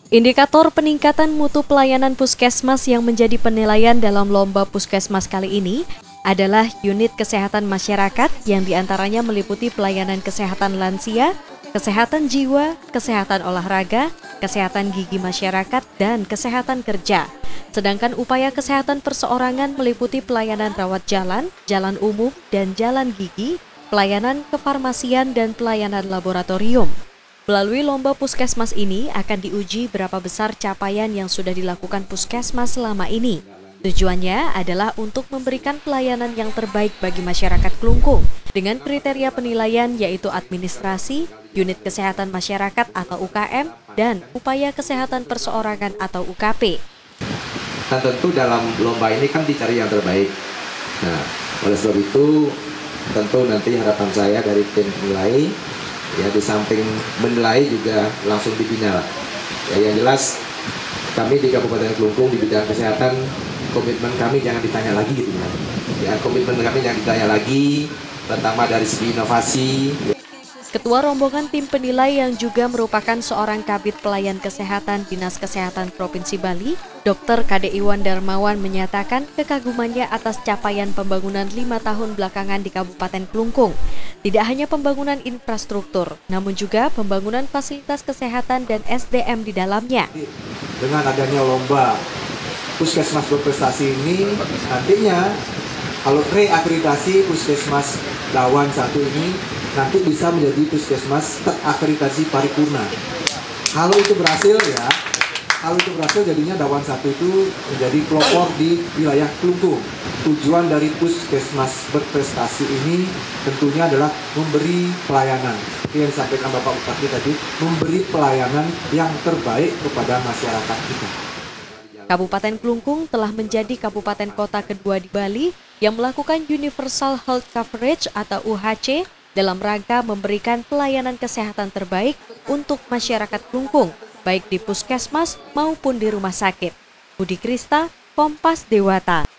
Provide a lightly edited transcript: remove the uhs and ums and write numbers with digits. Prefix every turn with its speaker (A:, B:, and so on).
A: Indikator peningkatan mutu pelayanan puskesmas yang menjadi penilaian dalam lomba puskesmas kali ini adalah unit kesehatan masyarakat yang diantaranya meliputi pelayanan kesehatan lansia, kesehatan jiwa, kesehatan olahraga, kesehatan gigi masyarakat, dan kesehatan kerja. Sedangkan upaya kesehatan perseorangan meliputi pelayanan rawat jalan, jalan umum, dan jalan gigi, pelayanan kefarmasian, dan pelayanan laboratorium. Melalui lomba puskesmas ini akan diuji berapa besar capaian yang sudah dilakukan puskesmas selama ini. Tujuannya adalah untuk memberikan pelayanan yang terbaik bagi masyarakat Klungkung dengan kriteria penilaian yaitu administrasi, unit kesehatan masyarakat atau UKM, dan upaya kesehatan perseorangan atau UKP.
B: Dan tentu dalam lomba ini kan dicari yang terbaik. Nah, oleh sebab itu tentu nanti harapan saya dari tim penilai, ya di samping menilai juga langsung dibina. Ya, yang jelas kami di Kabupaten Klungkung di bidang kesehatan komitmen kami jangan ditanya lagi gitu ya. Ya, komitmen kami jangan ditanya lagi, pertama dari segi inovasi.
A: Ketua rombongan tim penilai yang juga merupakan seorang kabid pelayan kesehatan Dinas Kesehatan Provinsi Bali, Dr. Kade Iwan Darmawan menyatakan kekagumannya atas capaian pembangunan 5 tahun belakangan di Kabupaten Klungkung. Tidak hanya pembangunan infrastruktur, namun juga pembangunan fasilitas kesehatan dan SDM di dalamnya.
C: Dengan adanya lomba puskesmas berprestasi ini, nantinya kalau reakreditasi puskesmas Dawan 1 ini nanti bisa menjadi puskesmas terakreditasi paripurna. Kalau itu berhasil ya, jadinya Dawan 1 itu menjadi pelopor di wilayah Klungkung. Tujuan dari puskesmas berprestasi ini tentunya adalah memberi pelayanan. Yang disampaikan Bapak Bupati tadi, memberi pelayanan yang terbaik kepada masyarakat kita.
A: Kabupaten Klungkung telah menjadi kabupaten kota kedua di Bali yang melakukan Universal Health Coverage atau UHC dalam rangka memberikan pelayanan kesehatan terbaik untuk masyarakat Klungkung, baik di puskesmas maupun di rumah sakit. Budi Krista, Kompas Dewata.